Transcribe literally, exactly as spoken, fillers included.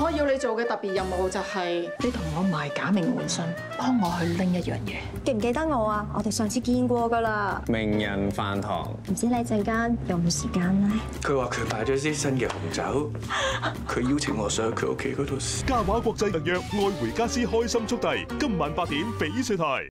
我要你做嘅特別任務就係你同我賣假名換身，幫我去拎一樣嘢。 記唔記得我啊？我哋上次見過㗎啦。 名人飯堂， 唔知你陣間有冇時間咧？ 佢話佢買咗支新嘅紅酒，佢邀請我上去佢屋企嗰度。 嘉華國際特約愛回家私開心速遞，今晚八點翡翠台。